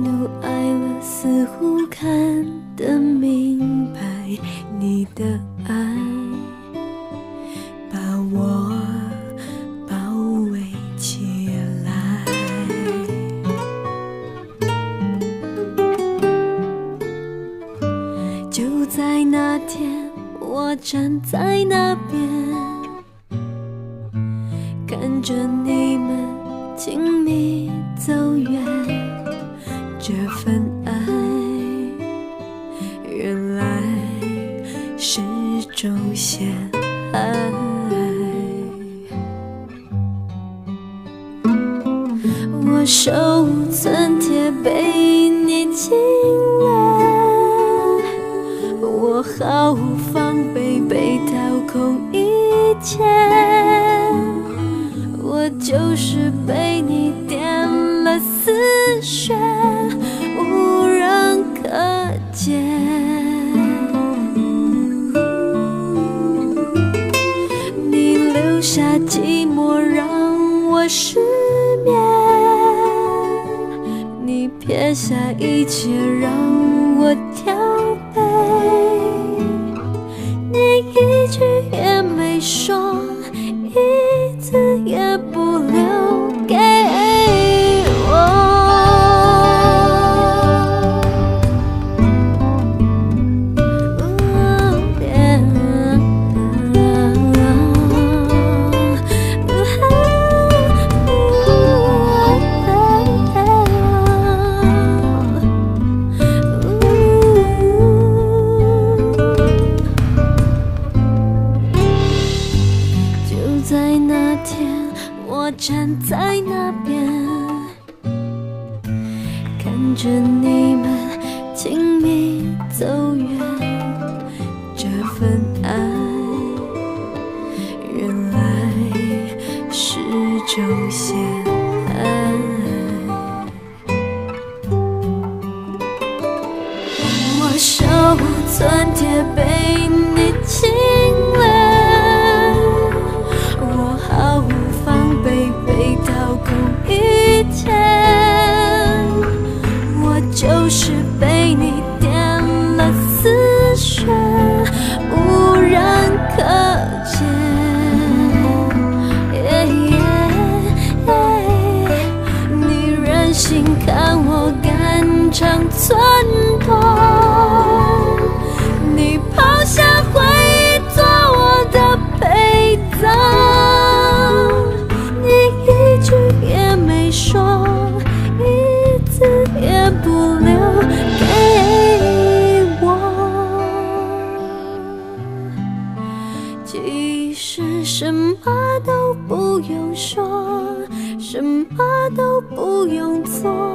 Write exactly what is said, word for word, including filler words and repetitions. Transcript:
怒爱了，似乎看得明白你的爱，把我包围起来。就在那天，我站在那边，看着你们亲密走远，这份爱原来是种陷害。我手无寸铁被你侵略，我毫无防备被掏空一切，我就是被你点了丝血，无人可见。你留下寂寞让我失眠，你撇下一切让我挑杯，你一句也没说，一字也不留给我。在那天，我站在那边，看着你们亲密走远，这份爱原来是种陷害。我手无寸铁被你侵略，毫无防备被掏空一切，我就是被你点了丝血，无人可见。你任性看我肝肠寸断，你抛下回忆做我的陪葬，说一字也不留给我，即使什么都不用说，什么都不用做，